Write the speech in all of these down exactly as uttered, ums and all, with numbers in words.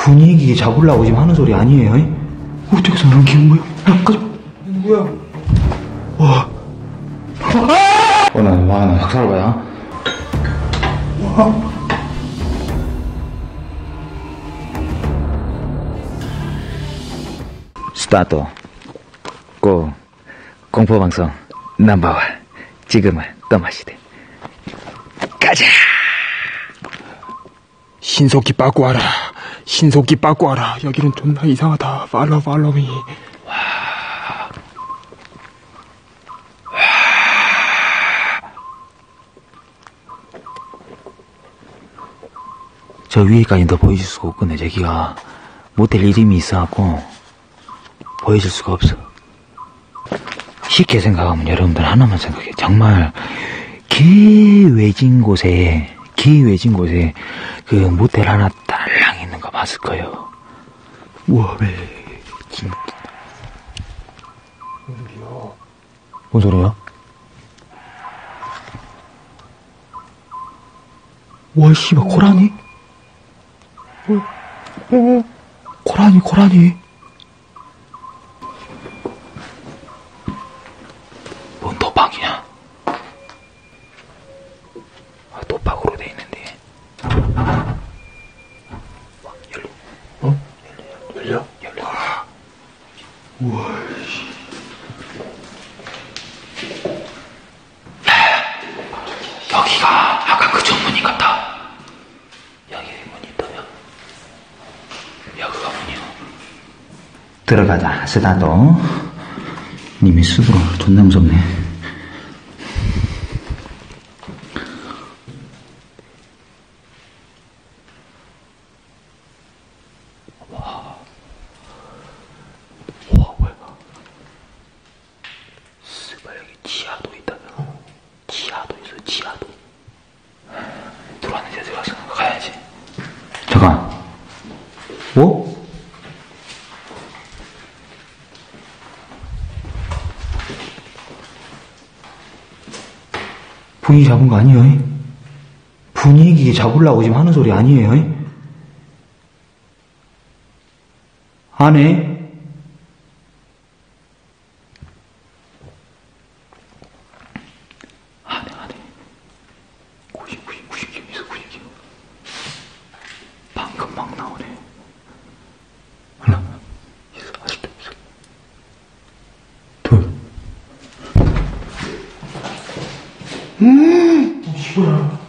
분위기 잡으려고 지금 하는 소리 아니에요? 어떻게 사람 기운 거야? 야, 가자. 누구야? 와. 어, 나, 와, 나 학살 봐야. 와. 스타트. 고. 공포방송 넘버원. 지금은 떠마시대. 가자! 신속히 빠꾸 와라. 신속히 빠꾸 와라. 여기는 존나 이상하다. 팔로우 팔로우미. 와. 와. 저 위에까지 더 보여줄 수가 없거든. 저기가 모텔 이름이 있어갖고 보여줄 수가 없어. 쉽게 생각하면 여러분들 하나만 생각해. 정말 기외진 곳에 기외진 곳에 그 모텔 하나 딸랑 있는 거 봤을 거예요. 우와, 왜 진짜. 뭔 소리야? 뭔 소리야? 와, 씨발, 고라니? 어, 어, 고라니, 고라니. 뭔 도박이냐? 아, 도박으로 돼 있는데. 열려. 어? 열려? 열려. 와. 우와, 씨. 여기가 아까 그 정문인 같다. 여기 문이 있다며? 여기가 문이요. 들어가자. 스타도. 님이 수드로 존나 무섭네. 와. 와, 뭐야. 스발, 여기 지하도 있다며. 지하도 있어, 지하도. 들어왔는데 들어가서 가야지. 잠깐. 어? 분위기 잡은 거 아니에요? 분위기 잡으려고 지금 하는 소리 아니에요? 안 해? 안 해, 안 해. 구십, 구십, 구십 개 있어, 구십 개. 방금 막 나오네. 하나, 있어, 아직도 있어. 둘. 음! 어, 씨발.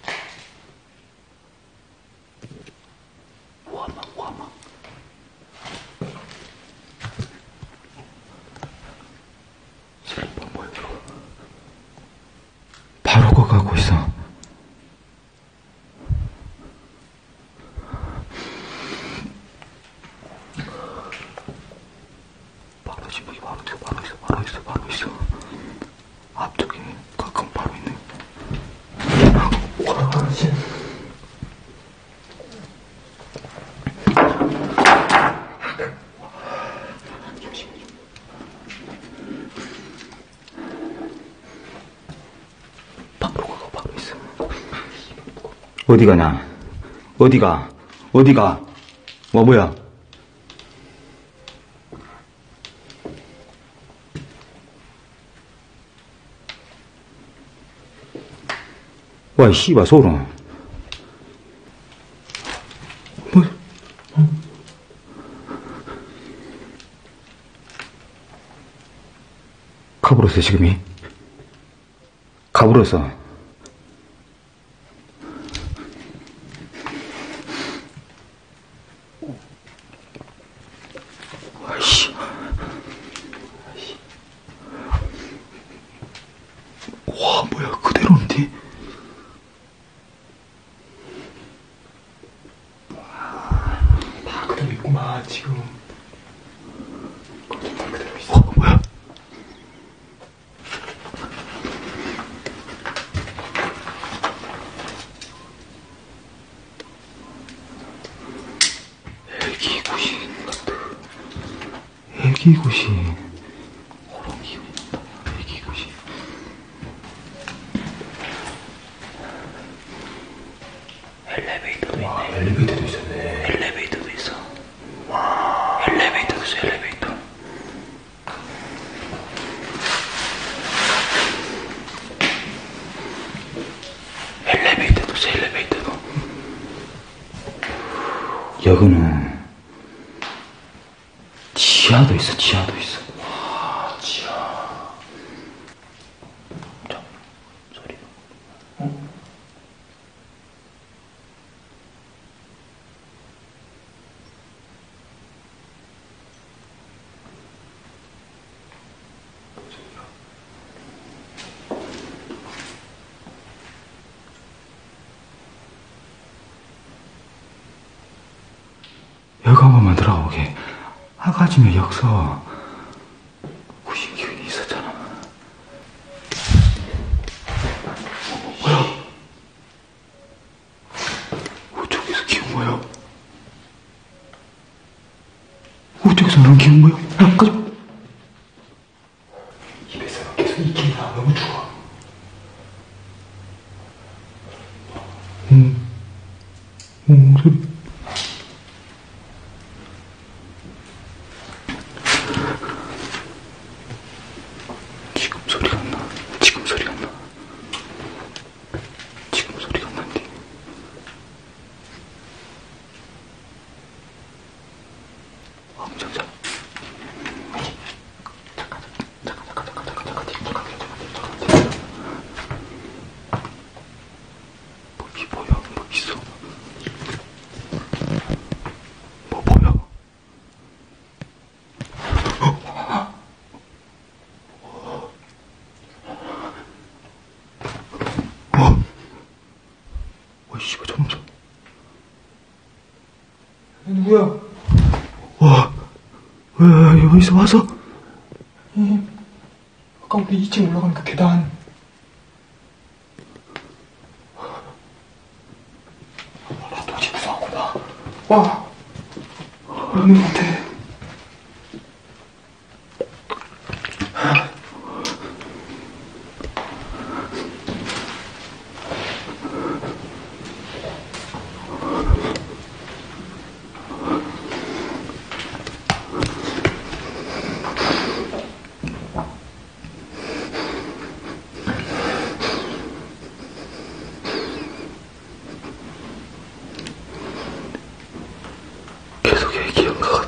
와마, 와마. 슬리퍼 뭐야, 이거. 바로 거 가고 있어. 바로 지붕이 바로 있어, 바로 있어, 바로 있어, 바로 있어. 앞쪽에 가끔 바로 있네. 와, 씨. 바로 가고 바로 있어. 어디 가냐? 어디가? 어디가? 와, 뭐야? 와, 이 씨발, 소름. 뭐, 어? 가버렸어, 지금이. 가버렸어. 아이씨. 와, 뭐야, 그대로인데? 다 그대로 있구만, 지금. 다 그대로 있어. 어, 뭐야? 애기구신 같아. 애기구신. 호롱 기분이 난다. 애기구신. 엘리베이터도 있네. 아, 엘리베이터도 있었네. 엘리베이터도 있어. 여기는 지하도 있어, 지하도 있어. 아, 지하. 자, 소리. 어? 여기 한 번만 들어오게. 아까 전에 여기서 구신 기운이 있었잖아. 뭐야? 어, 저기서 기운 뭐야? 어, 저기서 나는 기운 뭐야? 야, 가자. 입에서 계속 익힌다. 너무 좋아. 응. 응, 소리. 지금 소리가 안 나. 지금 소리가 안 나. 지금 소리가 안 난대. 아, 잠깐. 잠깐, 잠깐, 잠깐, 잠깐, 잠깐, 잠깐, 잠깐, 잠깐, 잠깐. 뭐이 뭐야? 뭐 있어? 뭐 보여? 와, 와, 씨발, 저 놈들. 누구야? 와, 왜, 여기서 와서? 예. 아까 우리 이 층 올라가는 그 계단. 나 도저히 무서웠구나. 와, 있는 것 같아. 계속 애기 연가가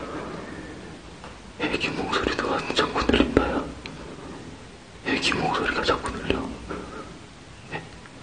애기 목소리가 자꾸 들린다야. 애기 목소리가 자꾸 들려. 애...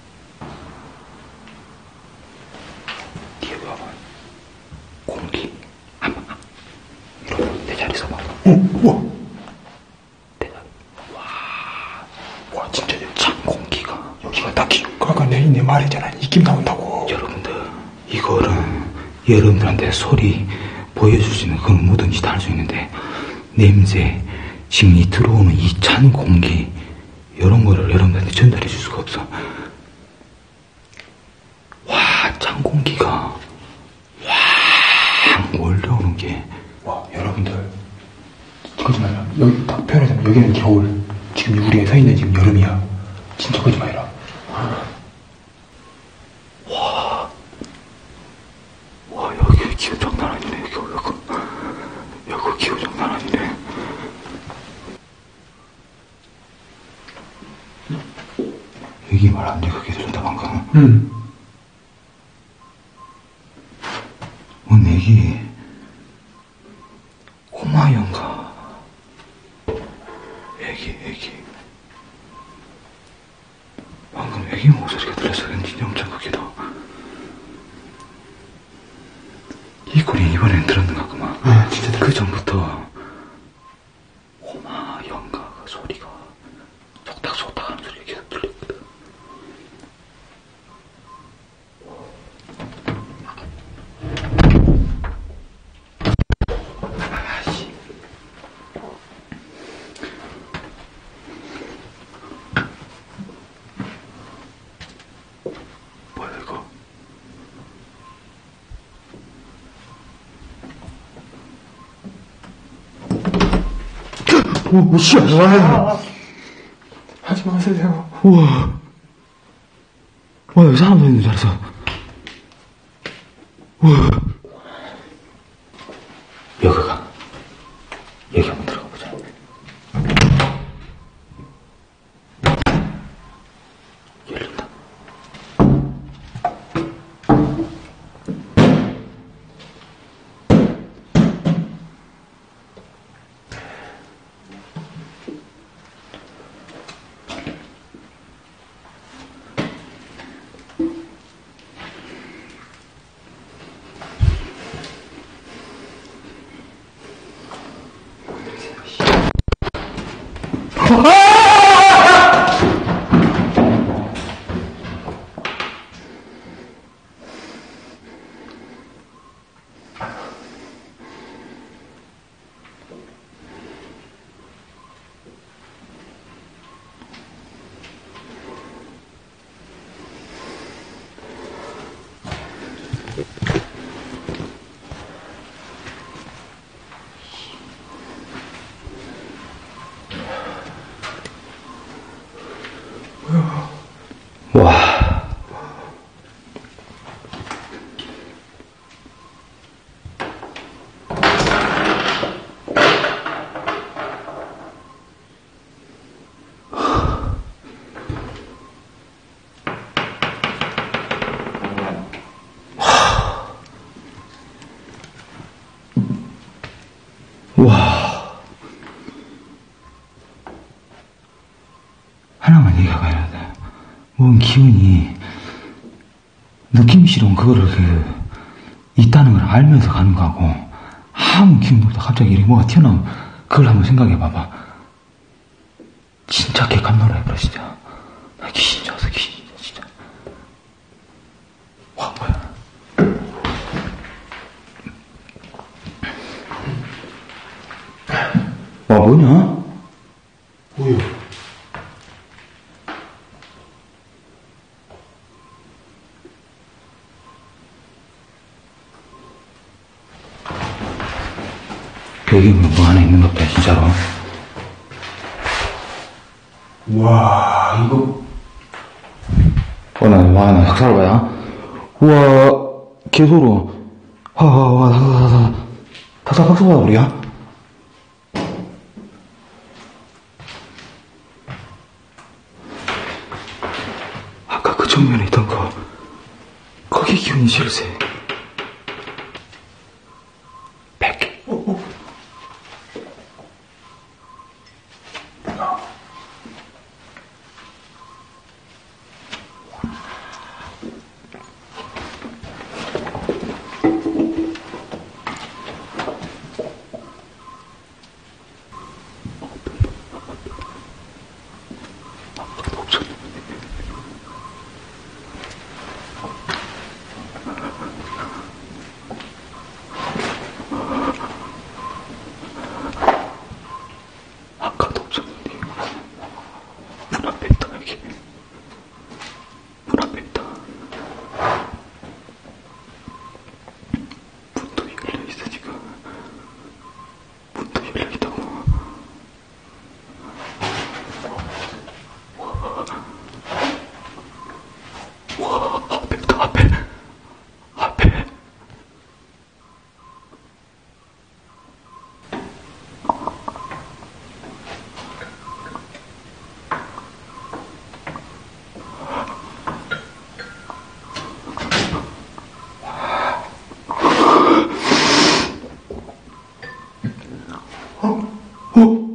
뒤에 봐봐. 공기 한번 이러면 내 자리 서봐. 어, 우와. 내 자리. 와, 와, 진짜 찬 공기가. 여기가 딱히, 아까 내, 내 말했잖아. 입김 나온다고. 여러분들, 이거는 여러분들한테 소리 보여줄 수 있는 그건 뭐든지 다 할 수 있는데, 냄새, 지금 이 들어오는 이 찬 공기, 이런 거를 여러분들한테 전달해 줄 수가 없어. 와, 찬 공기가 확 몰려오는 게. 와, 여러분들. 거짓말이야. 여기 딱 표현하자면 여기는 겨울. 지금 우리가 서 있는 지금 여름이야. 진짜 거짓말이라. 와, 여기 기운 장난 아니네. 여기, 여기, 여기 기운 장난 아니네. 여기 말 안 돼. 그게 들린다, 방금. 응. 어, 내기 꼬마연가. 애기, 애기. 방금 애기 목소리가 들려서 그런지 엄청 크게도. 이 꼴이 이번엔 들었는가 그만. 아, 진짜 그 전부터 꼬마연가 소리가 속닥속닥 하는 소리가 계속 들렸거든. 아씨. 뭐야 이거? 오, 씨, 와. 하지 마세요. 우와. 와, 여기 사람도 있는 줄 알았어. 우와. 여기가. 여기 한번 들어가 보자. 열린다. 와. 와. 하나만 얘기가 뭔 기운이 느낌이시론 그거를 그 있다는 걸 알면서 가는 거하고 아무 기운도 없다 갑자기 이렇게 뭐가 튀어나오면 그걸 한번 생각해 봐봐. 진짜 개깜놀라 해버려 진짜. 나 귀신 줄 알았어 귀신 진짜. 와 뭐야. 와 뭐냐? 뭐야? 여기 뭐 하나 있는 것 같아 진짜로. 와 이거 어나 와 나 삭살 봐야. 우와 개소로. 와와와 삭삭삭삭 삭삭 삭삭 봐 우리야. 아까 그 정면에 있던 거 거기 기운이 제일 세. 백. 어, 어. 아까도 없었는데 문 앞에 있다 여기. 문 앞에 있다. 문도 열려있어 지금. 문도 열려있다고. 와 앞에 있다 앞에. 앞에. 어?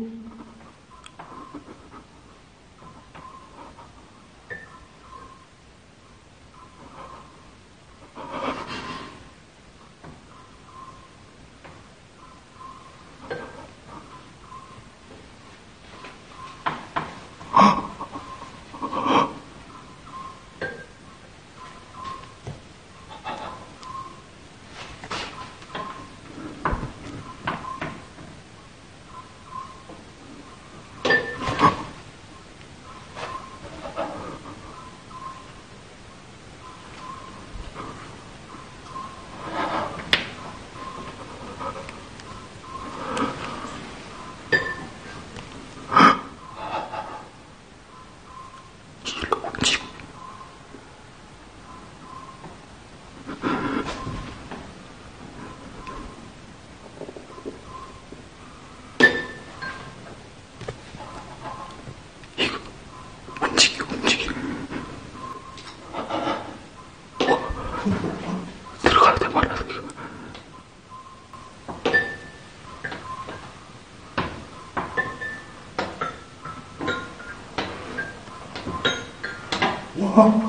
들어가야 돼 말아서 이거. 와.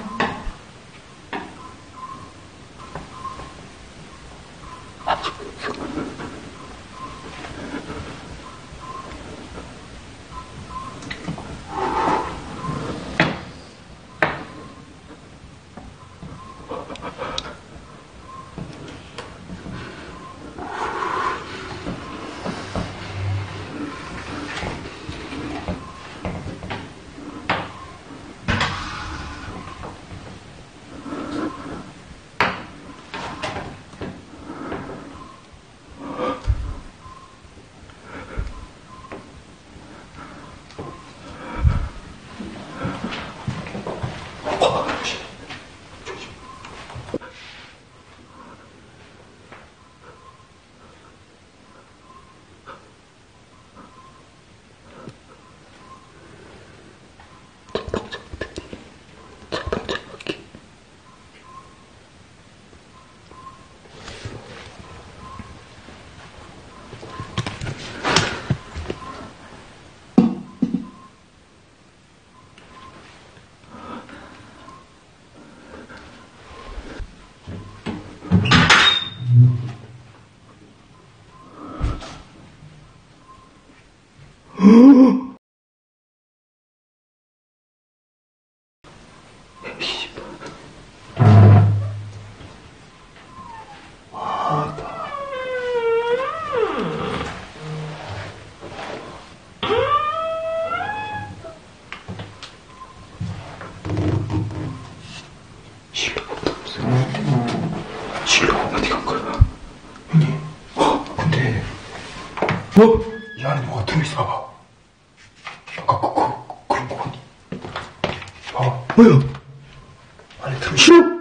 실로폰도 없어. 실로폰 어디 간 거야? 형님. 어? 근데 뭐? 이 안에 뭐가 들어있어 봐봐. 아까 그, 그, 그런 거 아니? 봐봐. 뭐야? 안에 들어있어. 실로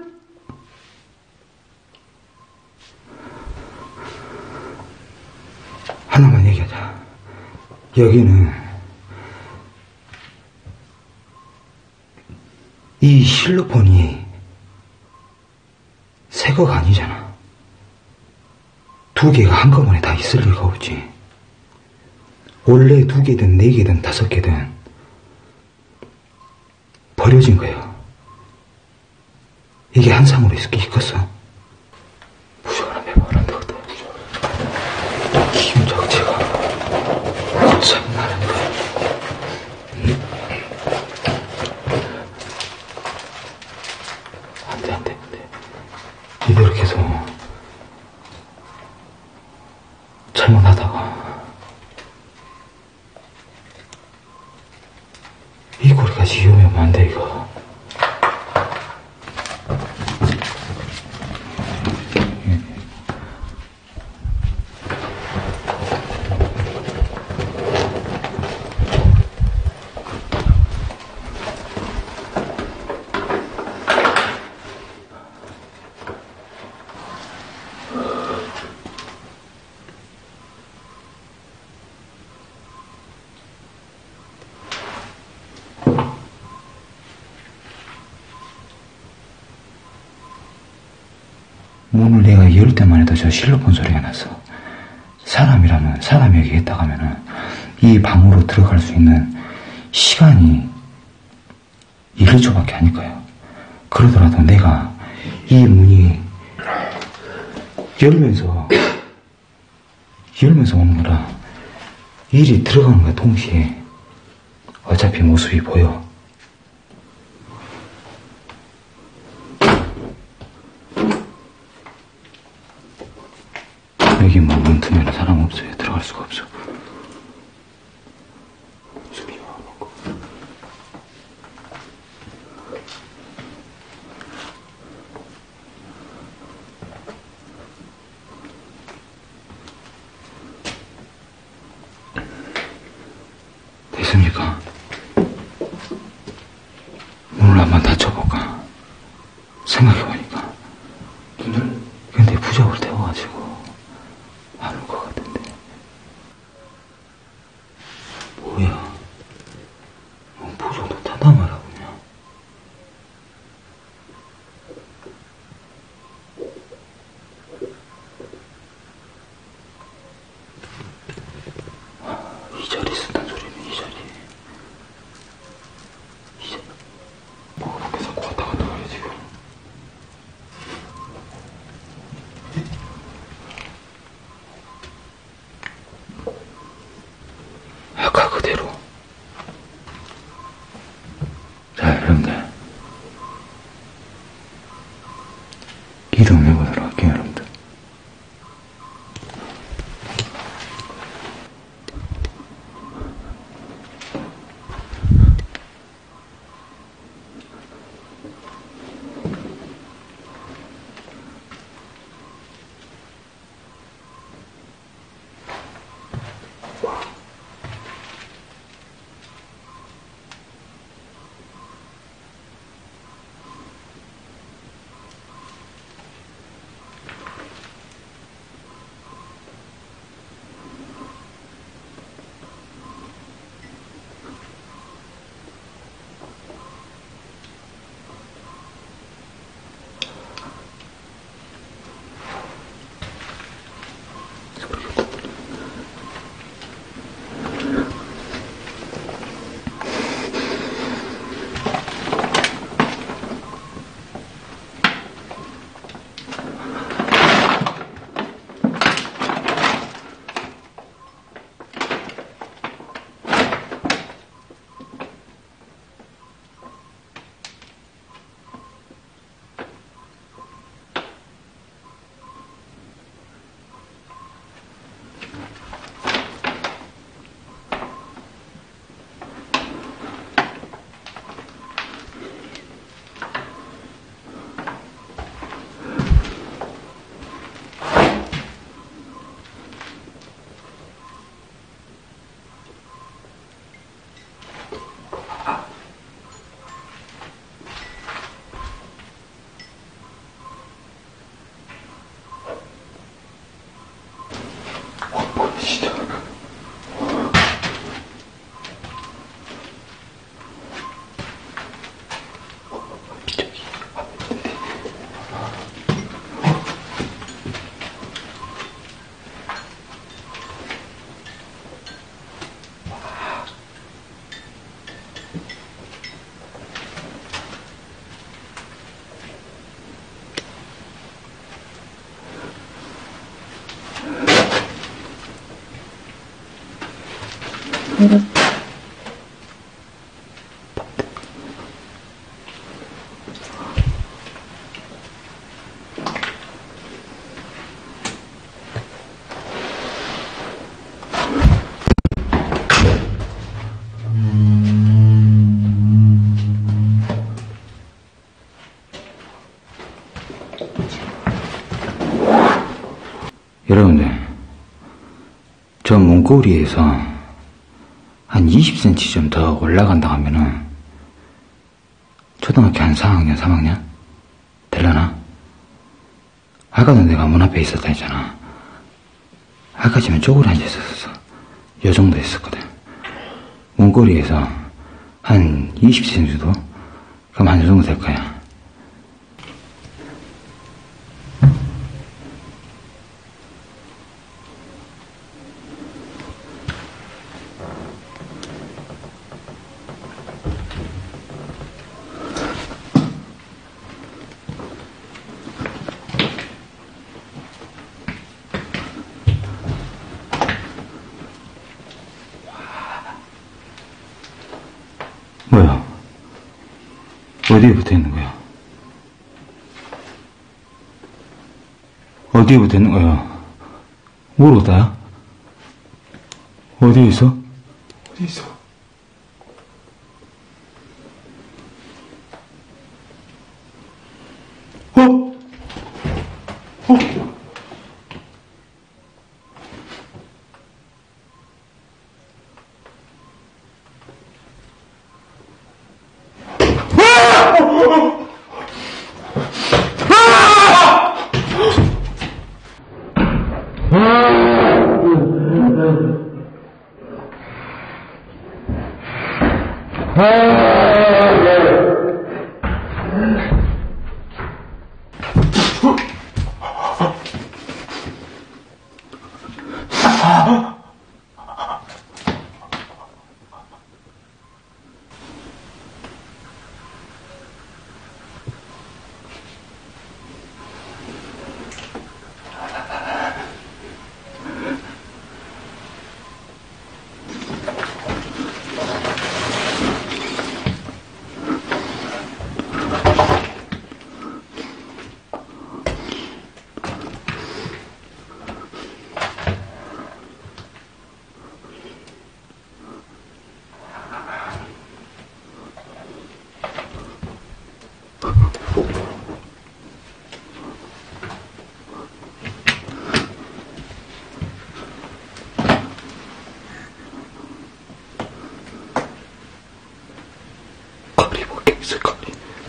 하나만 얘기하자. 여기는 이 실로폰이 새 거가 아니잖아. 두 개가 한꺼번에 다 있을 리가 없지. 원래 두 개든 네 개든 다섯 개든 버려진 거야. 이게 한 상으로 있겠어? 부적을 한번 해봐라. 안 되겠다. 기운 적체가 참 나는데. 안돼 안돼 안돼. 이대로 계속 잘못하다가 이 꼴까지 위험하면 안 돼 이거. 문을 내가 열 때만 해도 저 실로폰 소리가 났어. 사람이라면, 사람이 여기 있다고 하면은 이 방으로 들어갈 수 있는 시간이 일 초밖에 아닐 거예요. 그러더라도 내가 이 문이 열면서, 열면서 오는 거라 일이 들어가는 거야, 동시에. 어차피 모습이 보여. 여기 뭐 문 트면 사람 없어요. 들어갈 수가 없어. 숨이 와먹고. 됐습니까? 문을 한번 닫혀볼까? 생각해보니까. 문을? 근데 부적을 태워가지고 안 올 것 같은데. 뭐야? 어, 부적도 타다 말아 그냥. 이 자리 쓴다는 소리는 이 자리. 여러분들, 저 문고리에서 한 이십 센티미터 좀 더 올라간다 하면은 초등학교 한 사 학년, 삼 학년? 될라나? 아까도 내가 문 앞에 있었다 했잖아. 아까 지금 쪼그려 앉아 있었어. 요 정도 했었거든. 문고리에서 한 이십 센티미터 정도? 그럼 한 요 정도 될 거야. 뭐야? 어디에 붙어 있는 거야? 어디에 붙어 있는 거야? 모르겠다. 어디에 있어? 어디 있어? 어? 어? 거리 볼게 있어, 거리.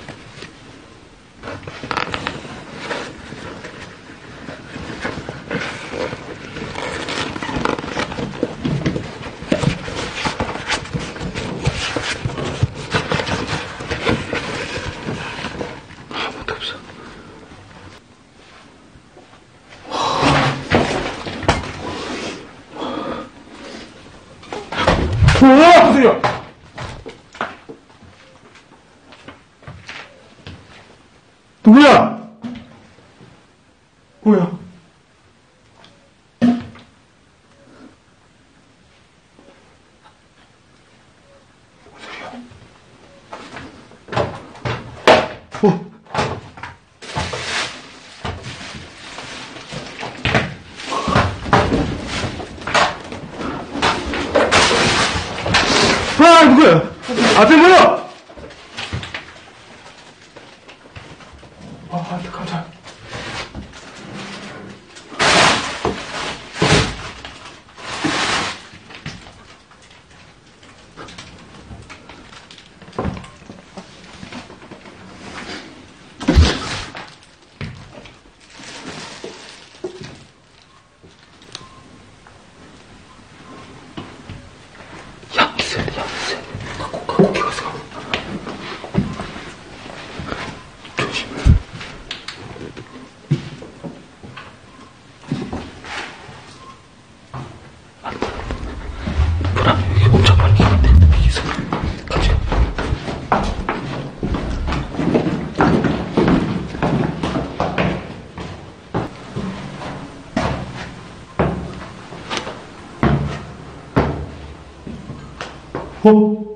아무도 없어. 우와! 무슨 소리야? 누구야? 뭐야? 뭔 소리야? 어? 아, 누구야? 앞에 뭐야? 아, 깜짝이야. 야, 있어야 돼, 야, 있어야 돼. 갖고, 갖고, 기어서 가. 어?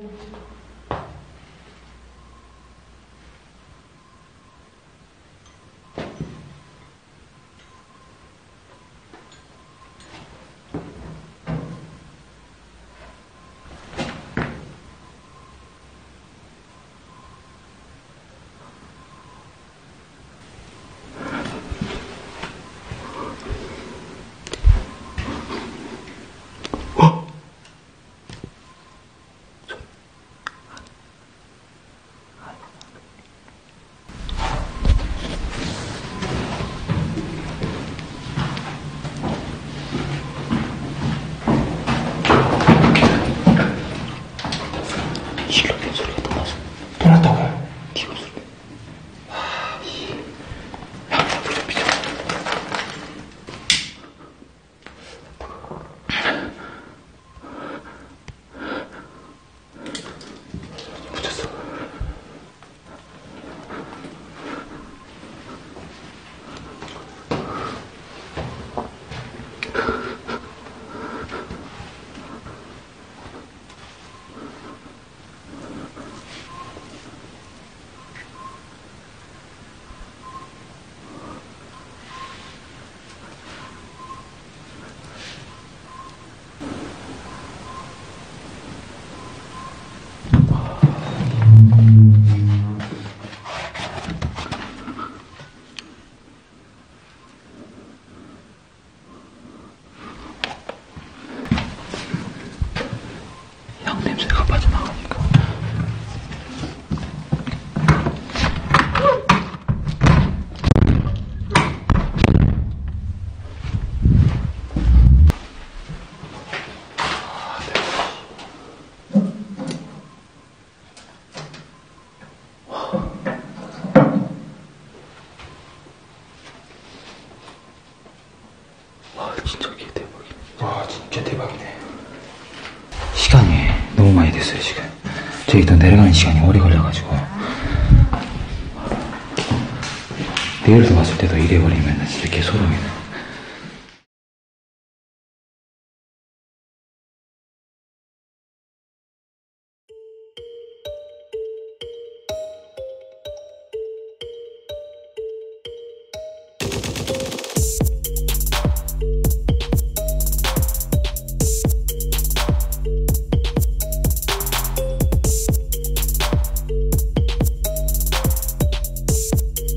실로폰 소리가 또 나서. 또 났다고요? 디귿 소리. 아, 씨. 야, 야, 불좀 비켜. 붙였어. 향 냄새가 빠져나가니까. 와, 진짜 이게 대박이네. 와, 진짜 대박이네. 시간이 너무 많이 됐어요, 지금. 저기 또 내려가는 시간이 오래 걸려가지고. 내일도 봤을 때도 이래 버리면 진짜 개소름이네.